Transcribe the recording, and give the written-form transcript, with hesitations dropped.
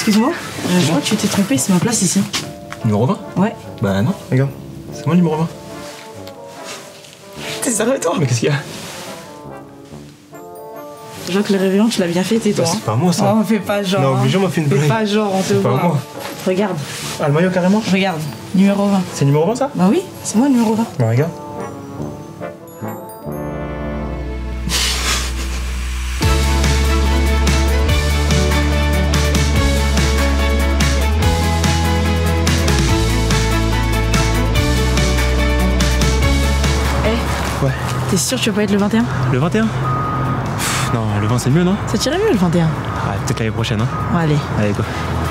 Excuse-moi, je crois que tu t'es trompé, c'est ma place ici. Numéro 20? Ouais. Bah non, regarde. C'est moi le numéro 20. T'es sérieux toi? Mais qu'est-ce qu'il y a? Je vois que le réveillon, tu l'as bien fêté toi. Bah, c'est pas moi ça. Oh, fais pas genre. Non, obligé, on m'a fait une blague. Fais pas genre, on te C'est pas voit. moi. Regarde, Ah, le maillot carrément? regarde, numéro 20. C'est numéro 20 ça? Bah oui, c'est moi le numéro 20. Bah regarde. Eh, Ouais. t'es sûr que tu vas pas être le 21? Le 21? Non, le 20 c'est mieux non? Ça tirait mieux le 21. Ah, peut-être l'année prochaine hein. Bon, allez. Allez quoi.